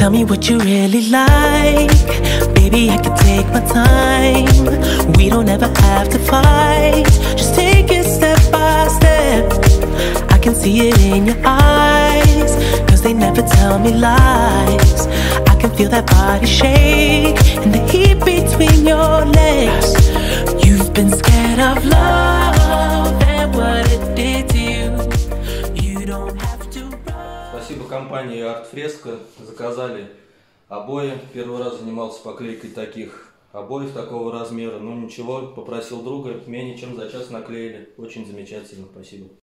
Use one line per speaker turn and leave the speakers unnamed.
Tell me what you really like. Baby, I can take my time. We don't ever have to fight. Just take it step by step. I can see it in your eyes, 'cause they never tell me lies. I can feel that body shake and the heat between your legs. You've been scared of love and what it did to you. You don't have to run.
Спасибо компании Art Fresco. Заказали обои. Первый раз занимался поклейкой таких обоев такого размера. Ну ничего, попросил друга, менее чем за час наклеили. Очень замечательно, спасибо.